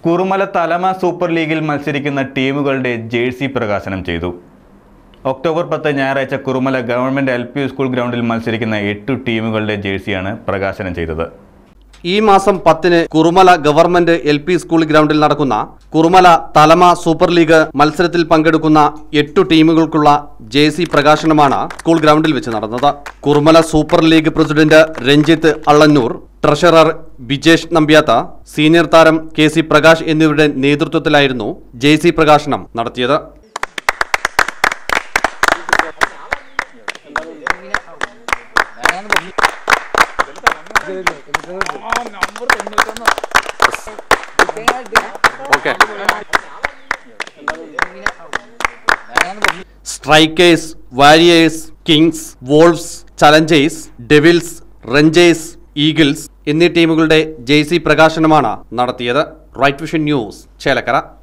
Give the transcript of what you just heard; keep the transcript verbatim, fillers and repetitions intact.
Kurumala തലമ super ലീഗിൽ മത്സരിക്കുന്ന ടീമുകളുടെ ജേഴ്സി പ്രകാശനം ചെയ്തു. ഒക്ടോബർ പത്ത് ഞായറാഴ്ച Kurumala government L P school ഗ്രൗണ്ടിൽ മത്സരിക്കുന്ന എട്ടു ടീമുകളുടെ ജേഴ്സിയാണ് പ്രകാശനം ചെയ്തത്. ഈ മാസം പത്തിന് Kurumala government L P school ഗ്രൗണ്ടിൽ നടക്കുന്ന കുറുമല തലമ സൂപ്പർ ലീഗ് മത്സരത്തിൽ പങ്കെടുക്കുന്ന എട്ടു ടീമുകൾക്കുള്ള ജേഴ്സി പ്രകാശനമാണ് സ്കൂൾ ഗ്രൗണ്ടിൽ വെച്ച് നടന്നത്. Kurumala super league president Ranjith Allannur, treasurer Bijesh Nambyatha, senior താരം കെ സി പ്രകാശ് എന്നിവരുടെ നേതൃത്വത്തിലായിരുന്നു ജേഴ്സി പ്രകാശനം നടത്തിയത്. Strikers, warriors, kings, wolfs, challengers, devils, rangers, eagles എന്നീ ടീമുകളുടെ ജേഴ്സി പ്രകാശനമാണ് നടത്തിയത്. Right vision news, Chelakkara.